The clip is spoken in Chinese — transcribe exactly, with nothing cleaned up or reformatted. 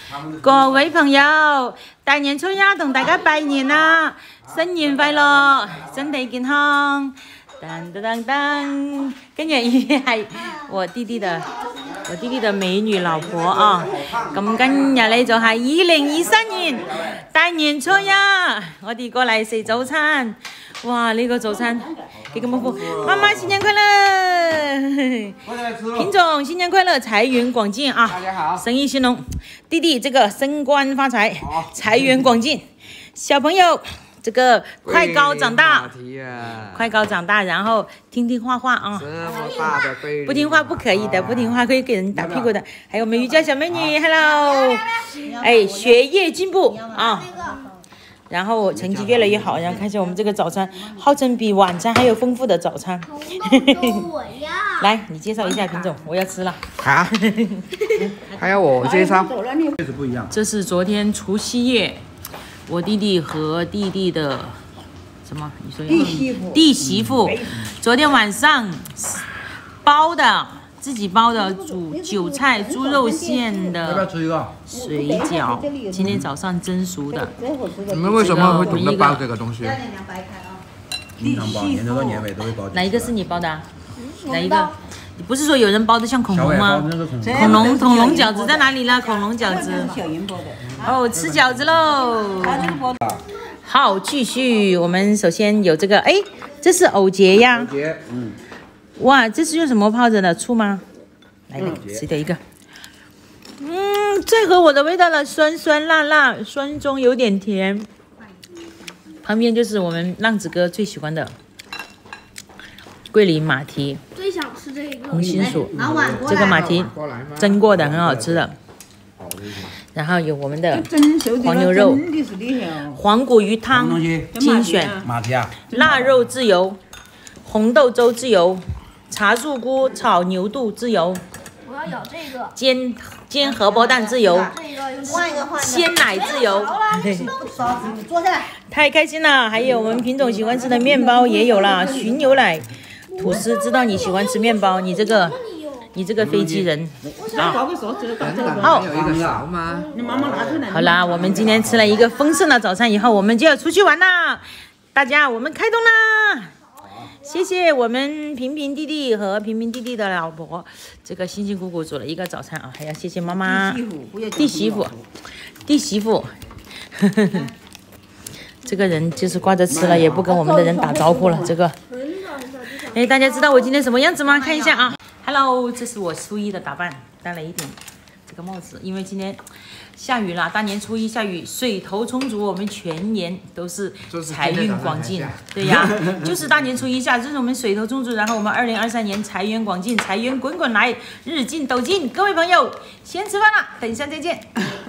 各位朋友，大年初一同大家拜年啦！新年快樂，身體健康。噔噔噔噔，跟住係我弟弟的，我弟弟的美女老婆啊。咁今日咧就係二零二三年大年初一，我哋過嚟食早餐。哇！呢、這個早餐幾咁豐富。媽媽新年快樂！品種新年快樂，財源廣進啊！大家好，生意興隆。弟弟這個升官發財，財源廣進。小朋友。這個快高長大，啊、快高長大，然後聽聽話話啊！不聽話不可以的，不聽話可以給人打屁股的。還有我們瑜伽小美女 ，Hello， 哎，學業進步啊，然後成績越來越好。然後看見我們這個早餐，號稱比晚餐還有豐富的早餐。來，你介紹一下品種，我要吃了。 啊？還要我介紹？ 這是昨天除夕夜。我弟弟和弟弟的什麼？你說弟媳婦， 弟媳婦，昨天晚上包的，自己包的煮韭菜豬肉餡的水餃，今天早上蒸熟的。 你們為什麼會懂得包這個東西？ 經常包，年頭到年尾都會包。 哪一個是你包的、啊？哪一個？你不是說有人包得像恐龍嗎？恐龍恐龍餃子在哪裡呢？恐龍餃子。哦，吃餃子嘍！好，繼續。我們首先有這個，哎，這是藕節呀。藕節，嗯。哇，這是用什麼泡着的？醋嗎？來，來，吃掉一個。嗯，最合我的味道了，酸酸辣辣，酸中有點甜。旁邊就是我們浪子哥最喜歡的桂林馬蹄。最想吃這個。紅心薯，這個馬蹄蒸過的，很好吃的。然後有我們的黃牛肉、黃骨魚湯精選、臘肉自由、紅豆粥自由、茶樹菇炒牛肚自由。我要咬這個。煎煎荷包蛋自由，鮮奶自由。坐下來。太開心了！還有我們品種喜歡吃的麵包也有啦，尋牛奶、吐司。知道你喜歡吃麵包，你這個。你這個飛機人啊！好，好啦，我們今天吃了一個豐盛的早餐以後，我們就要出去玩啦！大家，我們開動啦！謝謝我們平平弟弟和平平弟弟的老婆，這個辛辛苦苦煮了一個早餐啊！還要謝謝媽媽、弟媳婦、弟媳婦，呵呵呵，這個人就是掛着吃了，也不跟我們的人打招呼了。這個，哎，大家知道我今天什麼樣子嗎？看一下啊！ Hello， 這是我初一的打扮，戴了一頂這個帽子，因為今天下雨啦，大年初一下雨，水頭充足，我們全年都是財運廣進。對呀，就是大年初一下，就是我們水頭充足，然後我們二零二三年財源廣進，財源滾滾來，日進斗金。各位朋友，先吃飯啦，等一下再見。